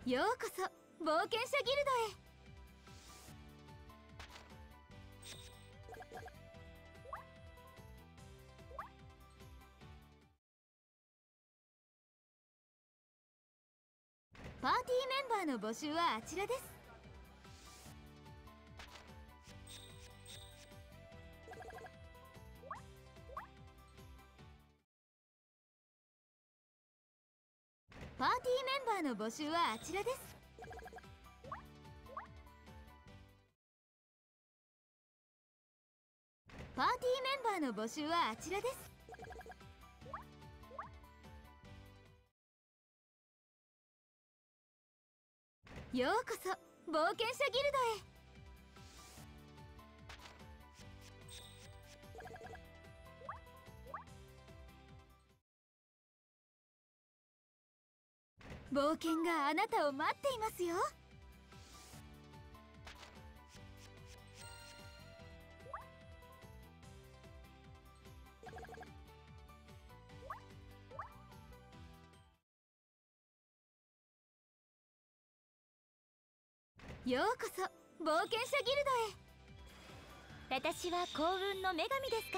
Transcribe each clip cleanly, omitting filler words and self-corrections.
ようこそ冒険者ギルドへ。パーティーメンバーの募集はあちらです。パーティーメンバーの募集はあちらです。パーティーメンバーの募集はあちらです。ようこそ冒険者ギルドへ。冒険があなたを待っていますよ。ようこそ冒険者ギルドへ。私は幸運の女神ですから。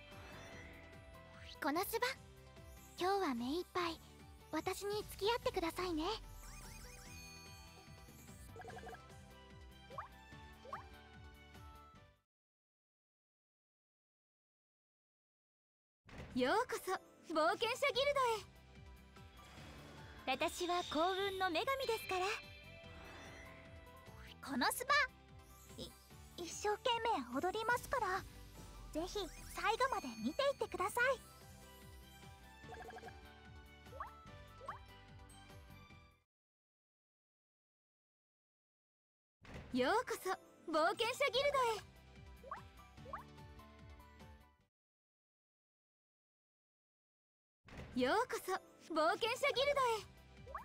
このスバ、今日は目いっぱい私に付き合ってくださいね。 ようこそ冒険者ギルドへ。私は幸運の女神ですから。 このスバ、一生懸命踊りますから、ぜひ最後まで見ていってください。ようこそ冒険者ギルドへ。ようこそ冒険者ギルドへ。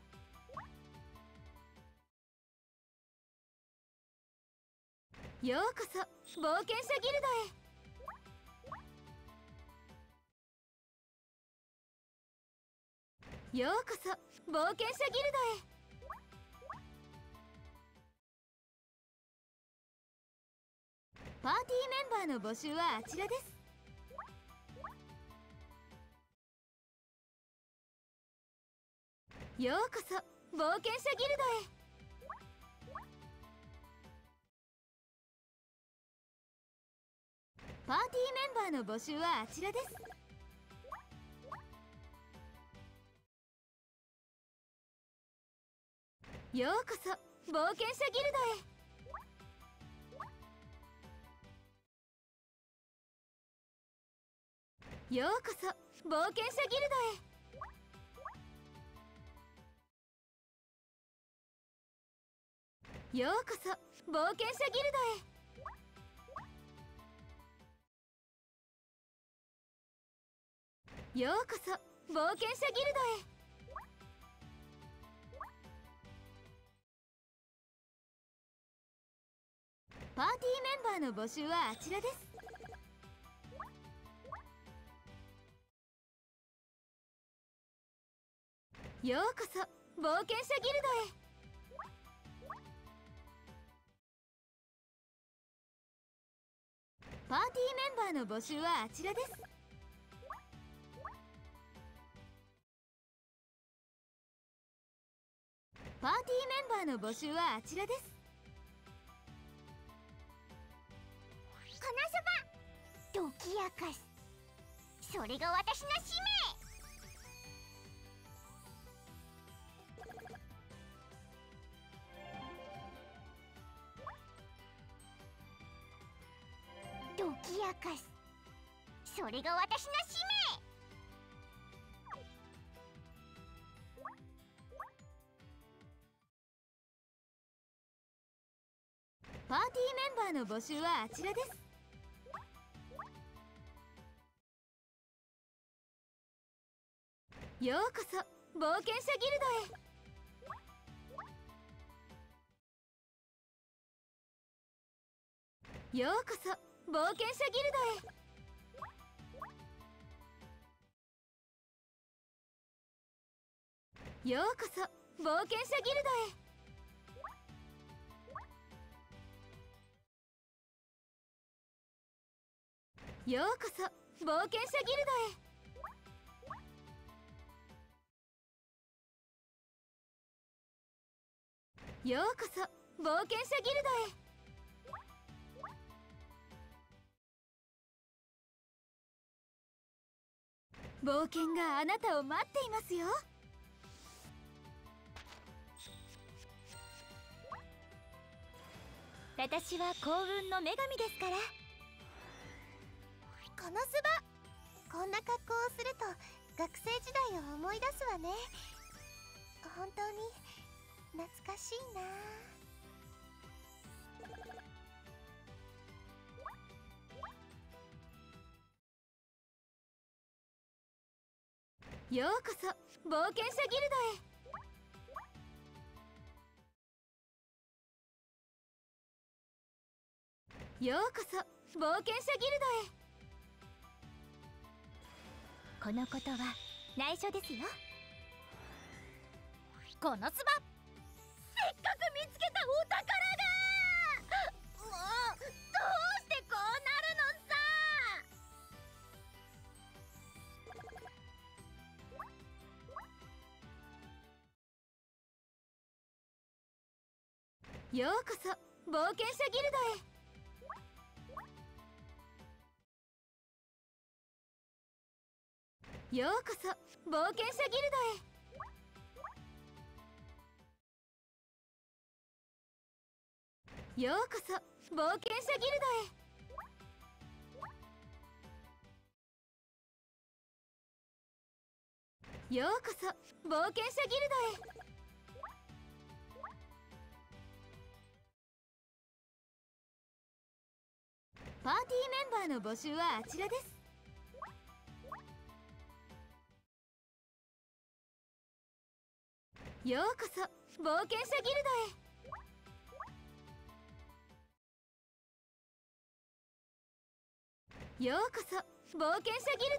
ようこそ冒険者ギルドへ。ようこそ冒険者ギルドへ。パーティーメンバーの募集はあちらです。ようこそ冒険者ギルドへ。パーティーメンバーの募集はあちらです。ようこそ冒険者ギルドへ。ようこそ冒険者ギルドへ。ようこそ冒険者ギルドへ。ようこそ冒険者ギルドへ。パーティーメンバーの募集はあちらです。ようこそ冒険者ギルドへ。パーティーメンバーの募集はあちらです。パーティーメンバーの募集はあちらです。 このそば、解き明かす、それが私の使命。解き明かす、それが私の使命。 パーティーメンバーの募集はあちらです。ようこそ冒険者ギルドへ。ようこそ冒険者ギルドへ。ようこそ冒険者ギルドへ。ようこそ冒険者ギルドへ。ようこそ冒険者ギルドへ。冒険があなたを待っていますよ。私は幸運の女神ですから。 このスバ、こんな格好をすると学生時代を思い出すわね。本当に懐かしいな。 ようこそ冒険者ギルドへ。ようこそ冒険者ギルドへ。このことは内緒ですよ。このスバ、せっかく見つけたお宝がもうどうしてこうなるのさ。ようこそ冒険者ギルドへ。ようこそ冒険者ギルドへ。ようこそ冒険者ギルドへ。ようこそ冒険者ギルドへ。パーティーメンバーの募集はあちらです。ようこそ冒険者ギルドへ。ようこそ冒険者ギル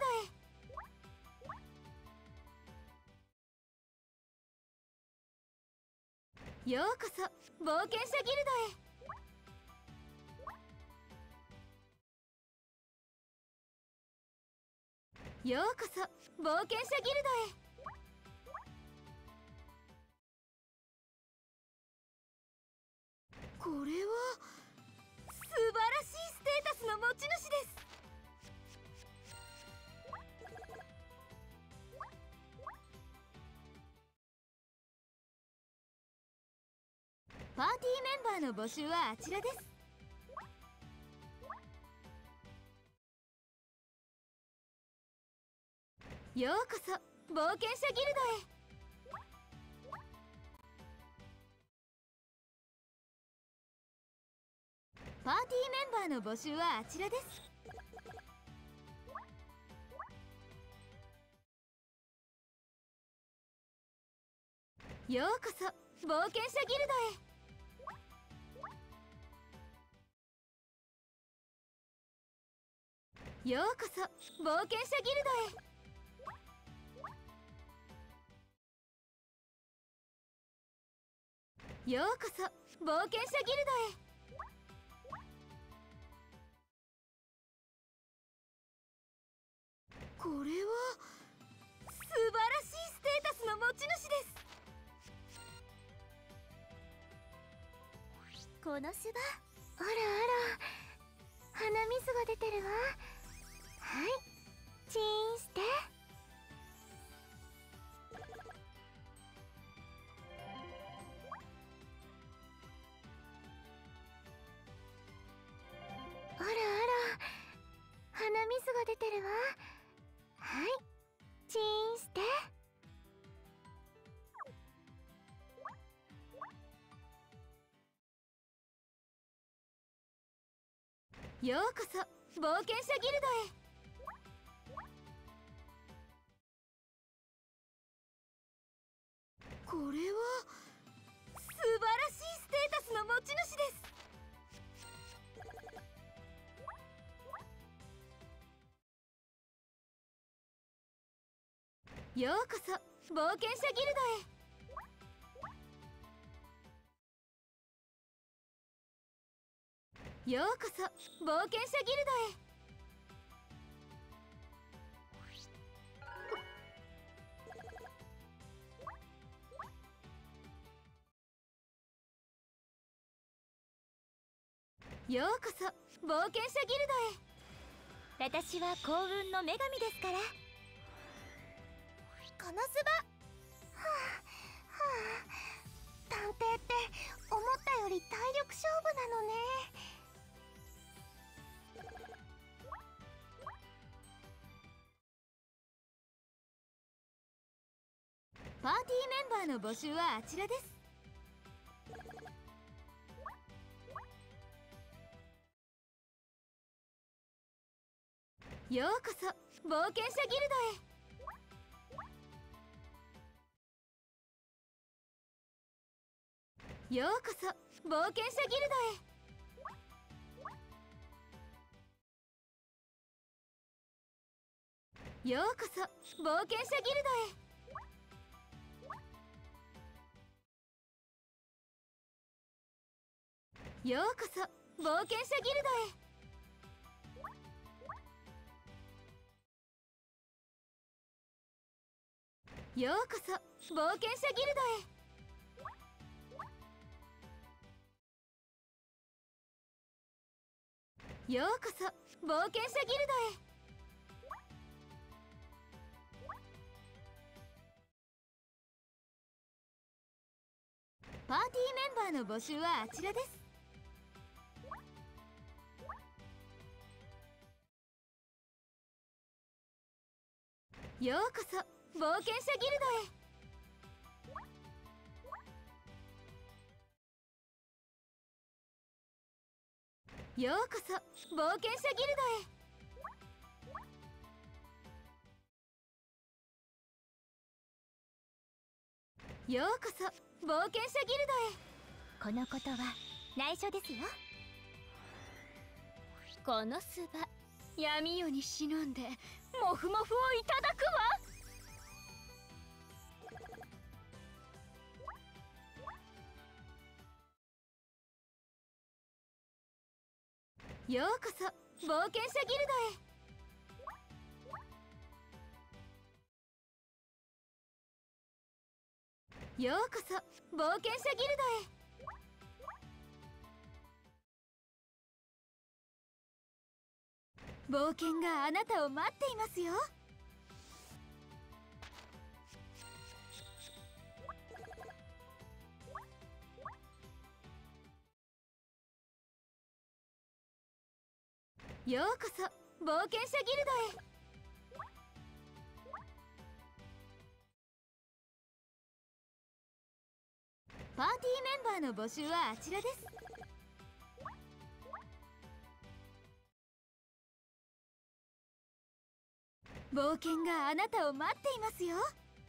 ドへ。ようこそ冒険者ギルドへ。ようこそ冒険者ギルドへ。これは素晴らしいステータスの持ち主です。パーティーメンバーの募集はあちらです。ようこそ冒険者ギルドへ。パーティーメンバーの募集はあちらです。ようこそ冒険者ギルドへ。ようこそ冒険者ギルドへ。ようこそ冒険者ギルドへ。これは素晴らしいステータスの持ち主です。 このスバ、あらあら、鼻水が出てるわ。はい、チーンして。あらあら、鼻水が出てるわ。はい、チーンして。 ようこそ冒険者ギルドへ。これは素晴らしいステータスの持ち主です。ようこそ冒険者ギルドへ。 ようこそ冒険者ギルドへ。ようこそ冒険者ギルドへ。私は幸運の女神ですから。 このスバ、探偵って思ったより体力勝負なのね。 パーティーメンバーの募集はあちらです。ようこそ冒険者ギルドへ。ようこそ冒険者ギルドへ。ようこそ冒険者ギルドへ。ようこそ冒険者ギルドへ。ようこそ冒険者ギルドへ。ようこそ冒険者ギルドへ。パーティーメンバーの募集はあちらです。ようこそ冒険者ギルドへ。ようこそ冒険者ギルドへ。ようこそ冒険者ギルドへ。このことは内緒ですよ。このスバ、闇夜に忍んでモフモフをいただくわ。ようこそ冒険者ギルドへ。ようこそ冒険者ギルドへ。冒険があなたを待っていますよ。ようこそ冒険者ギルドへ。パーティーメンバーの募集はあちらです。冒険があなたを待っていますよ。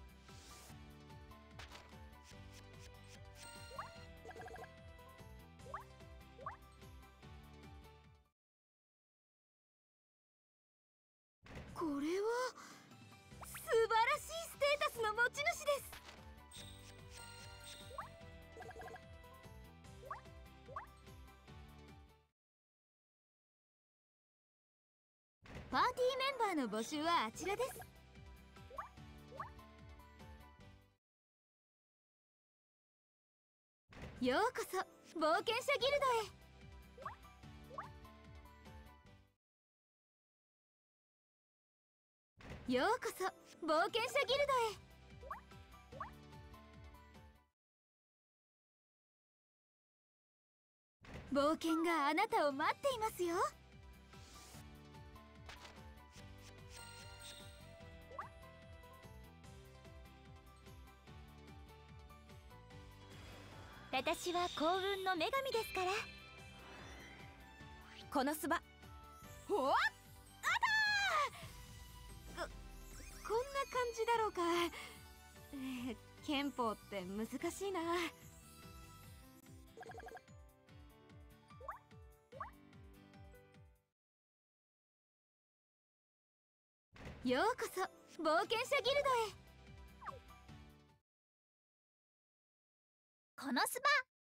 これは素晴らしいステータスの持ち主です。パーティーメンバーの募集はあちらです。ようこそ冒険者ギルドへ。ようこそ冒険者ギルドへ。冒険があなたを待っていますよ。私は幸運の女神ですから。このスバ、ほわっ、あたー、こんな感じだろうか。憲法って難しいな。ようこそ冒険者ギルドへ。このスバ